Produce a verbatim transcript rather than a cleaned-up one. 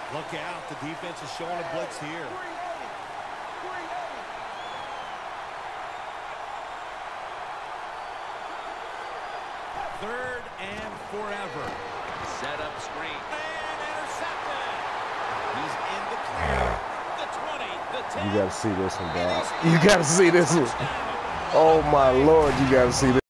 Look out. The defense is showing a blitz here. Third and forever. Set up screen. And intercepted. He's in the clear. The twenty, the ten. You got to see this one, dog. You got to see this one. Oh, my Lord, you got to see this.